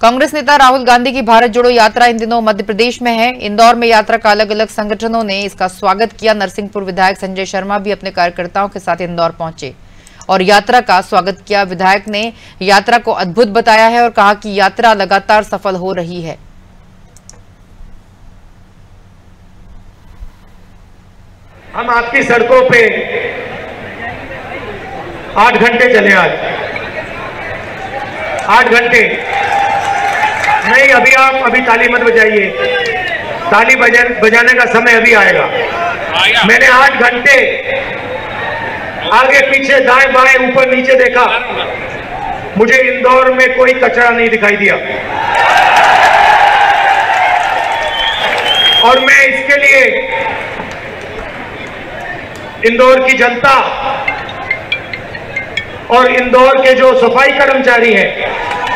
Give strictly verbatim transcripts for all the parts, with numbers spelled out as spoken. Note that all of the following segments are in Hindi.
कांग्रेस नेता राहुल गांधी की भारत जोड़ो यात्रा इन दिनों मध्य प्रदेश में है। इंदौर में यात्रा का अलग अलग संगठनों ने इसका स्वागत किया। नरसिंहपुर विधायक संजय शर्मा भी अपने कार्यकर्ताओं के साथ इंदौर पहुंचे और यात्रा का स्वागत किया। विधायक ने यात्रा को अद्भुत बताया है और कहा कि यात्रा लगातार सफल हो रही है। हम आपकी सड़कों पे आठ घंटे चले, आज आठ घंटे नहीं। अभी आप अभी ताली मत बजाइए, ताली बजा बजाने का समय अभी आएगा। मैंने आठ घंटे आगे पीछे दाएं बाएं ऊपर नीचे देखा, मुझे इंदौर में कोई कचरा नहीं दिखाई दिया। और मैं इसके लिए इंदौर की जनता और इंदौर के जो सफाई कर्मचारी हैं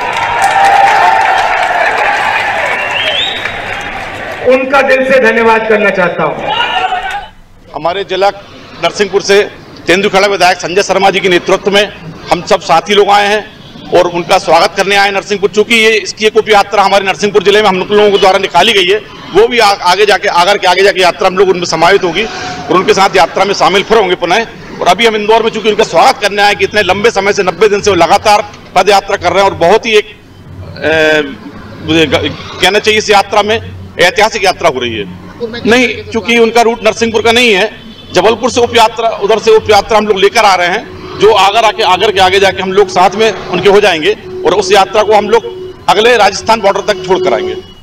उनका दिल से धन्यवाद करना चाहता हूं। हमारे जिला नरसिंहपुर से तेंदुखेड़ा विधायक संजय शर्मा जी के नेतृत्व में हम सब साथी लोग आए हैं और उनका स्वागत करने आए नरसिंहपुर। चूंकि ये इसकी एक उप यात्रा हमारे नरसिंहपुर जिले में हम लोगों के द्वारा निकाली गई है, वो भी आ, आगे जाके आगर के आगे जाके यात्रा हम लोग उनमें समाहित होगी और उनके साथ यात्रा में शामिल फिर होंगे पुनः। और अभी हम इंदौर में चूंकि उनका स्वागत करने आए कि इतने लंबे समय से नब्बे दिन से वो लगातार पद यात्रा कर रहे हैं और बहुत ही एक कहना चाहिए इस यात्रा में ऐतिहासिक यात्रा हो रही है। नहीं, चूंकि उनका रूट नरसिंहपुर का नहीं है, जबलपुर से उप यात्रा, उधर से उप यात्रा हम लोग लेकर आ रहे हैं जो आगर आके आगर के आगे जाके हम लोग साथ में उनके हो जाएंगे और उस यात्रा को हम लोग अगले राजस्थान बॉर्डर तक छोड़ कर आएंगे।